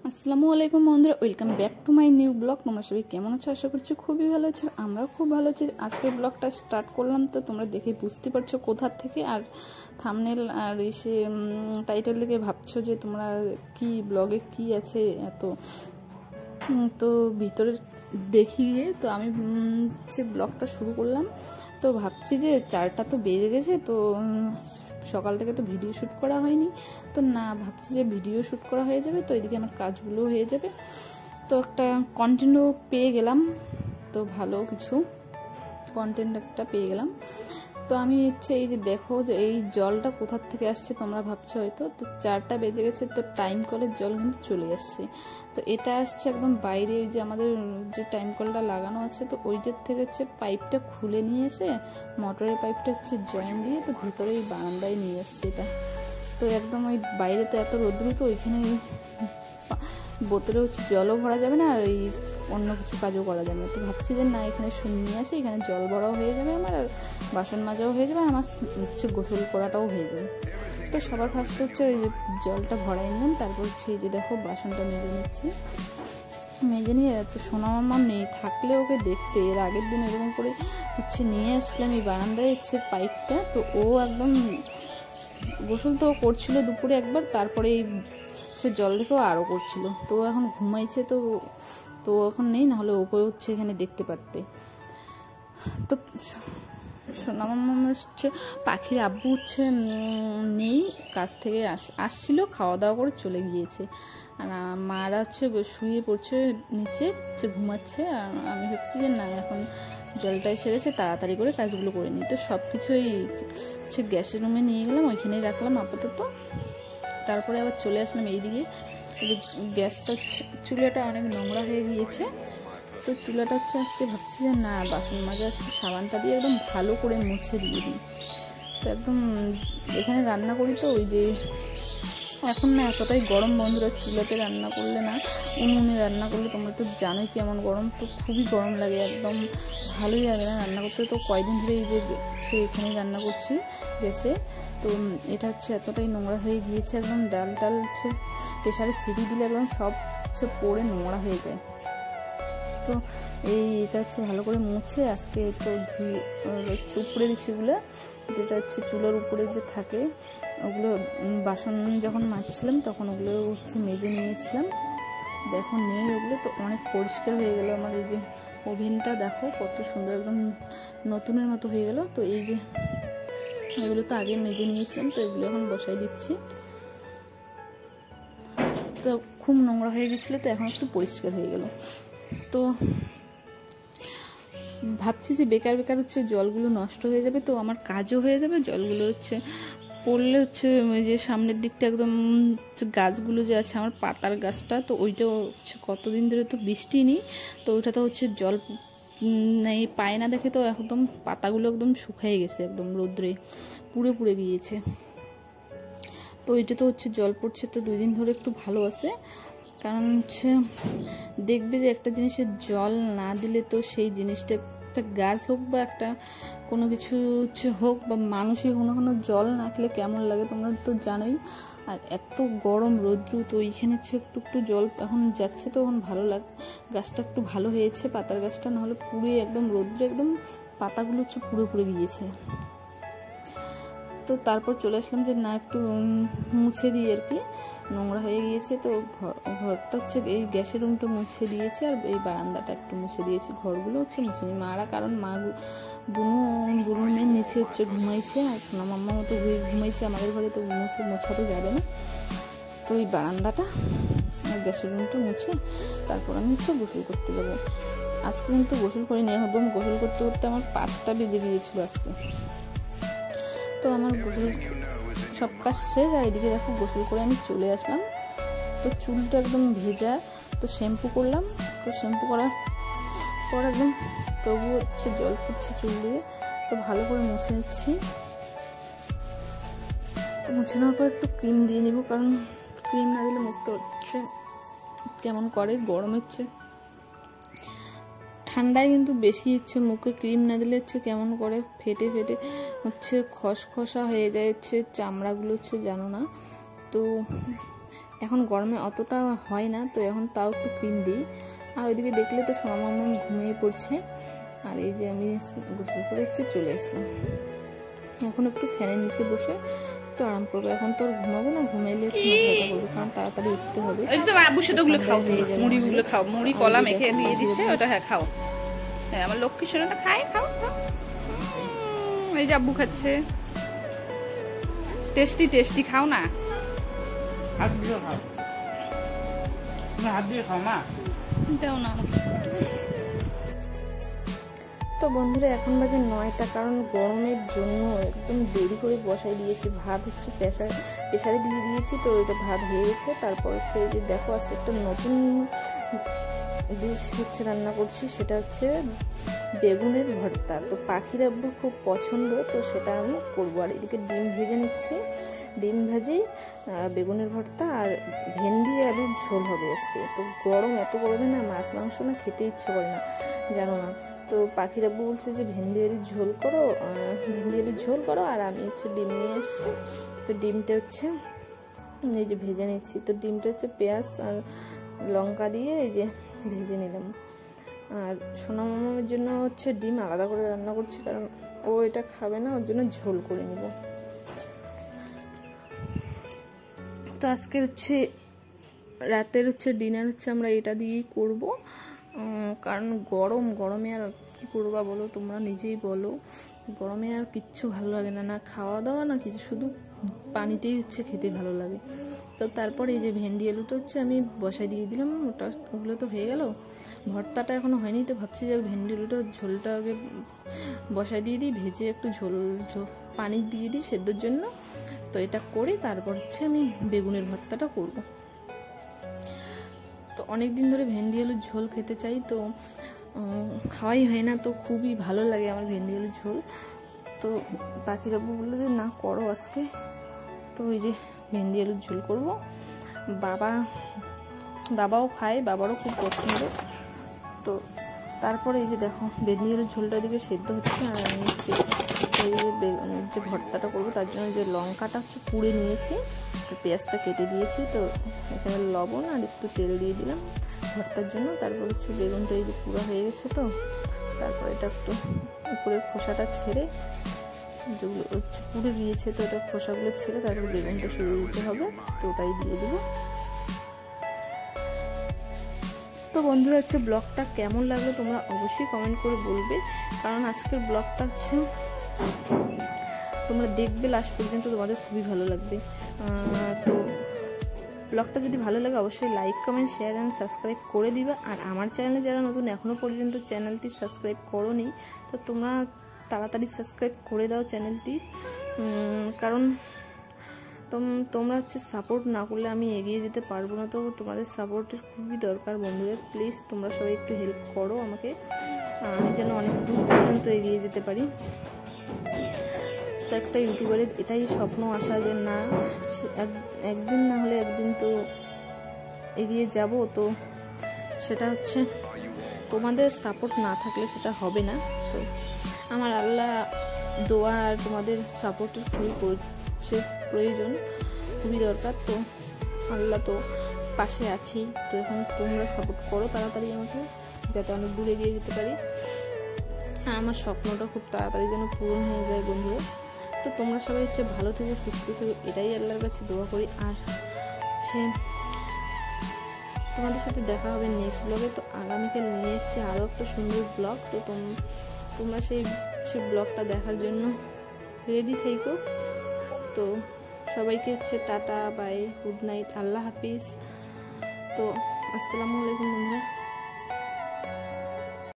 আসসালামু আলাইকুম বন্ধুরা, welcome back to my new blog. তোমরা সবাই কেমন আছো? আশা করছি খুবই ভালো আছো। আমরাও খুব ভালো আছি। আজকে ব্লগটা স্টার্ট করলাম, তো তোমরা দেখে বুঝতে পারছো কোথা থেকে, আর থাম্বনেল আর এসে টাইটেল দেখে ভাবছো যে তোমরা কি ব্লগে কি আছে এত। তো ভিতরে দেখিয়ে তো আমি ব্লগটা শুরু করলাম। তো ভাবছি যে 4টা তো বেজে গেছে, তো সকাল থেকে তো ভিডিও শ্যুট করা হয়নি, তো না ভাবছি যে ভিডিও শ্যুট করা হয়ে যাবে, তো এদিকে আমার কাজগুলো হয়ে যাবে। তো একটা কন্টেন্টও পেয়ে গেলাম, তো ভালো কিছু কন্টেন্ট একটা পেয়ে গেলাম। তো আমি এই যে দেখো যে এই জলটা কোথা থেকে আসছে তোমরা ভাবছো হয়তো। তো 4টা বেজে গেছে, তো টাইম কলের জল কিন্তু চলে আসছে। তো এটা আসছে একদম বাইরে, ওই যে আমাদের যে টাইম কলটা লাগানো আছে, তো ওইটার থেকে পাইপটা খুলে নিয়ে এসে মোটরের পাইপটা জয়েন দিয়ে তো ভিতরে এই বারান্দায় নিয়ে আসছে এটা। তো একদম ওই বাইরে তো এত রোদ্রু, তো ওইখানে বোতলে জলও ভরা যাবে না, আর এই অন্য কিছু কাজও করা যাবে না। তো ভাবছি যে না, এখানে নিয়ে আসে, এখানে জল ভরাও হয়ে যাবে আমার, আর বাসন মাজাও হয়ে যাবে, আর আমার গোসল করাটাও হয়ে যাবে। তো সবার ফার্স্ট ওই জলটা ভরাই নিলাম, তারপর এই যে দেখো বাসনটা মেজে নিচ্ছি। মেজে নিয়ে তো সোনা মামা নেই, থাকলে ওকে দেখতে এর আগের দিন এরকম করে নিয়ে আসলাম এই বারান্দায় পাইপটা। তো ও একদম গোসল তো করছিল দুপুরে একবার, তারপরে এই জল দেখেও আরও করছিল। তো এখন ঘুমাইছে, তো তো এখন নেই, নাহলে ওকে এখানে দেখতে পারতে। তো সোনা মামা পাখির আব্বু নেই, কাছ থেকে আসছিল, খাওয়া দাওয়া করে চলে গিয়েছে। আর মারা শুয়ে পড়ছে নিচে, ঘুমাচ্ছে। আর আমি ভাবছি যে না, এখন জলটা এসে গেছে, তাড়াতাড়ি করে কাজগুলো করে নিই। তো সব কিছুই গ্যাসের রুমে নিয়ে গেলাম, ওইখানেই রাখলাম আপাতত। তারপরে আবার চলে আসলাম এইদিকে। এই যে গ্যাসটা চুলাটা অনেক নোংরা হয়ে গিয়েছে, তো চুলাটা আজকে ভাবছি যে না, বাসন মাজা সাবানটা দিয়ে একদম ভালো করে মুছে দিয়ে দিই। তো একদম এখানে রান্না করি, তো ওই যে এখন না এতটাই গরম বন্ধুরা, চুলাতে রান্না করলে না, উনুনে রান্না করলে তোমরা তো জানোই কেমন গরম, তো খুবই গরম লাগে, একদম ভালোই লাগে না রান্না করতে। তো কয়দিন ধরে এই যে এখানেই রান্না করছি গ্যাসে। তো এটা এতটাই নোংরা হয়ে গিয়েছে, একদম ডাল প্রেশারে সিটি দিলে একদম সব পড়ে নোংরা হয়ে যায়। তো এটা ভালো করে মুছে আজকে তো ধুয়ে উপরের ইস্যুগুলো, যেটা চুলার উপরে যে থাকে, ওগুলো বাসন যখন মাজছিলাম তখন ওগুলো মেজে নিয়েছিলাম। দেখো নেই ওগুলো, তো অনেক পরিষ্কার হয়ে গেল আমার। এই যে ওভেনটা দেখো কত সুন্দর, একদম নতুনের মতো হয়ে গেল। তো এই যে এগুলো তো আগে মেজে নিয়েছিলাম, তো এগুলো এখন বসাই দিচ্ছি। তো খুব নোংরা হয়ে গেছিলো, তো এখন একটু পরিষ্কার হয়ে গেল। তো ভাবছি যে বেকার বেকার জলগুলো নষ্ট হয়ে যাবে, তো আমার কাজও হয়ে যাবে। জলগুলো পড়লে যে সামনের দিকটা একদম গাছগুলো যে আছে আমার পাতার গাছটা, তো ওইটাও কতদিন ধরে তো বৃষ্টি নেই, তো ওইটা তো জল নেই পায় না দেখে, তো একদম পাতাগুলো একদম শুকিয়ে গেছে, একদম রোদ্রে পুড়ে পুড়ে গিয়েছে। তো ওইটা তো জল পড়ছে, তো 2 দিন ধরে একটু ভালো আছে। কারণ দেখবে যে একটা জিনিসের জল না দিলে তো সেই জিনিসটা, একটা গাছ হোক বা একটা কোনো কিছু হোক বা মানুষই হোক না, কোনো জল না খেলে কেমন লাগে তোমরা তো জানোই। আর এত গরম রৌদ্র, তো ওইখানে একটু একটু জল এখন যাচ্ছে, তো এখন ভালো লাগে। গাছটা একটু ভালো হয়েছে, পাতার গাছটা, নাহলে পুড়ে একদম রৌদ্রে একদম পাতাগুলো পুড়ে পুড়ে গিয়েছে। তো তারপর চলে আসলাম যে না, একটু মুছে দিই আর কি, নোংরা হয়ে গিয়েছে। তো ঘরটা এই গ্যাসের রুমটা মুছে দিয়েছি, আর এই বারান্দাটা একটু মুছে দিয়েছি। ঘরগুলো মুছে নি মারা, কারণ মা বুনুর মেয়ের নিচে ঘুমাইছে, আর সোনা মাম্মা মতো ঘুমাইছে আমাদের ঘরে, তো মোছা তো যাবে না। তো এই বারান্দাটা আর গ্যাসের রুমটা মুছে তারপর আমি গোসল করতে যাবো। আজকে কিন্তু গোসল করিনি, একদম গোসল করতে করতে আমার 5টা বেজে গিয়েছিল আজকে। তো আমার গোসল সব কাজ শেষ, আর এদিকে দেখো গোসল করে আমি চলে আসলাম। তো চুলটা একদম ভেজা, তো শ্যাম্পু করলাম। তো শ্যাম্পু করার পর একদম তবুও জল পড়ছে চুল দিয়ে, তো ভালো করে মুছে নিচ্ছি। তো মুছে নেওয়ার পর একটু ক্রিম দিয়ে নিব, কারণ ক্রিম না দিলে মুখটা কেমন করে, গরম ঠান্ডায় কিন্তু বেশি মুখে ক্রিম না দিলে কেমন করে ফেটে ফেটে খসখসা হয়ে যায় চামড়াগুলো জানো না। তো এখন গরমে অতটা হয় না, তো এখন তাও একটু ক্রিম দিই। আর ওইদিকে দেখলে তো সোনা মামা ঘুমিয়ে পড়ছে, আর এই যে আমি গোসল করে চলে আসলাম। এখন একটু ফ্যানের নিচে বসে একটু আরাম করবো। এখন তো ঘুমাবো না, ঘুমাইলে মাথা করবো, কারণ তাড়াতাড়ি উঠতে হবে। মুড়িগুলো খাও, মুড়ি কলা মেখে দিয়ে দিচ্ছে, ওটা হ্যাঁ খাও। হ্যাঁ আমার লক্ষ্মী সোনাটা খায়, খাও খাও। এই যে আব্বু খাচ্ছে, টেস্টি টেস্টি, খাও না। হাত দিয়ে খাও, তুমি হাত দিয়ে খাও মা, দাও না আমাকে। তো বন্ধুরা এখন বাজে 9টা, কারণ গরমের জন্য একদম দেরি করে বসাই দিয়েছি। ভাত হচ্ছে প্রেসারে দিয়ে দিয়েছি, তো ওইটা ভাত হয়ে গেছে। তারপর হচ্ছে এই যে দেখো আজকে একটা নতুন ডিশ হচ্ছে রান্না করছি, সেটা হচ্ছে বেগুনের ভর্তা। তো পাখির আব্বুর খুব পছন্দ, তো সেটা আমি করবো। আর এদিকে ডিম ভেজে নিচ্ছি, ডিম ভাজি, বেগুনের ভর্তা আর ভেন্ডি আলুর ঝোল হবে আজকে। তো গরম, এত গরমে না মাছ মাংস না খেতে ইচ্ছে করে না, জানো না। তো পাখির আব্বু বলছে যে ভেন্ডি আলুর ঝোল করো, আর আমি হচ্ছে ডিম নিয়ে আসছি। তো ডিমটা হচ্ছে এই যে ভেজে নিচ্ছি। তো ডিমটা হচ্ছে পেঁয়াজ আর লঙ্কা দিয়ে এই যে ভেজে নিলাম। আর সোনা মামার জন্য হচ্ছে ডিম আলাদা করে রান্না করছি, কারণ ও এটা খাবে না, ওর জন্য ঝোল করে নিব। তো আজকে হচ্ছে রাতের হচ্ছে ডিনার হচ্ছে আমরা এটা দিয়েই করব, কারণ গরমে আর কি করবা বলো, তোমরা নিজেই বলো। গরমে আর কিচ্ছু ভালো লাগে না, না খাওয়া দাওয়া না কিছু, শুধু পানিতেই হচ্ছে খেতে ভালো লাগে। তো তারপরে এই যে ভেন্ডি আলুটা হচ্ছে আমি বসাই দিয়ে দিলাম, ওগুলো তো হয়ে গেল। ভর্তাটা এখনো হয়নি, তো ভাবছি যে ভেন্ডি আলুটা ঝোলটা আগে বসাই দিয়ে দিই, ভেজে একটু ঝোল পানি দিয়ে দিই সেদ্ধর জন্য। তো এটা করে তারপর হচ্ছে আমি বেগুনের ভর্তাটা করব। তো অনেক দিন ধরে ভেন্ডি আলুর ঝোল খেতে চাই, তো খাওয়াই হয় না। তো খুবই ভালো লাগে আমার ভেন্ডি আলুর ঝোল। তো পাখির আব্বু বললো যে না করো আজকে। তো ওই যে ভেন্ডি আলুর ঝোল করব। বাবাও খায়, বাবারও খুব পছন্দ। তো তারপরে এই যে দেখো ভেন্ডি আলুর ঝোলটা দিকে সেদ্ধ হচ্ছে, আর আমি হচ্ছে এই যে ভর্তাটা করবো তার জন্য যে লঙ্কাটা হচ্ছে পুড়ে নিয়েছি, পেঁয়াজটা কেটে দিয়েছি। তো এখানে লবণ আর একটু তেল দিয়ে দিলাম ভর্তার জন্য। তারপর হচ্ছে বেগুনটা এই যে পুরো হয়ে গেছে, তো তারপর এটা একটু উপরের খোসাটা ছেড়ে, যেগুলো হচ্ছে পুড়ে গিয়েছে, তো এটা খোসাগুলো ছেড়ে তারপর বেগুনটা সরিয়ে দিতে হবে। তো ওটাই দিয়ে দেবো। তো বন্ধুরা হচ্ছে ব্লগটা কেমন লাগলো তোমরা অবশ্যই কমেন্ট করে বলবে, কারণ আজকের ব্লগটা হচ্ছে তোমরা দেখবে লাস্ট পর্যন্ত, তোমাদের খুবই ভালো লাগবে। তো ব্লগটা যদি ভালো লাগে অবশ্যই like comment share and subscribe করে দিবা। আর আমার চ্যানেলে যারা নতুন এখনও পর্যন্ত চ্যানেলটি সাবস্ক্রাইব করোনি, তো তোমরা তাড়াতাড়ি সাবস্ক্রাইব করে দাও চ্যানেলটি, কারণ তোমরা হচ্ছে সাপোর্ট না করলে আমি এগিয়ে যেতে পারবো না। তো তোমাদের সাপোর্টের খুবই দরকার বন্ধুরা, প্লিজ তোমরা সবাই একটু হেল্প করো আমাকে, আমি যেন অনেক দূর পর্যন্ত এগিয়ে যেতে পারি। তো একটা ইউটিউবারের এটাই স্বপ্ন, আশা যে না একদিন না হলে একদিন তো এগিয়ে যাব। তো সেটা হচ্ছে তোমাদের সাপোর্ট না থাকলে সেটা হবে না। তো আমার আল্লাহ দোয়া আর তোমাদের সাপোর্টের খুবই প্রয়োজন, খুবই দরকার। তো আল্লাহ তো পাশে আছি, তো এখন তোমরা সাপোর্ট করো তাড়াতাড়ি আমাকে, যাতে অনেক দূরে এগিয়ে যেতে পারি। আর আমার স্বপ্নটা খুব তাড়াতাড়ি যেন পূরণ হয়ে যায় বন্ধুরা। তো তোমরা সবাই হচ্ছে ভালো থেকো, সুস্থ থেকো, এটাই আল্লাহর কাছে দোয়া করি। আর হচ্ছে তোমাদের সাথে দেখা হবে নেক্সট ব্লগে। তো আগামীকাল নিয়ে এসেছি আরও একটা সুন্দর ব্লগ। তো তোমরা সেই ব্লগটা দেখার জন্য রেডি থেকো। তো সবাইকে হচ্ছে টাটা, বাই, গুড নাইট, আল্লাহ হাফিজ। তো আসসালামু আলাইকুম বন্ধুরা।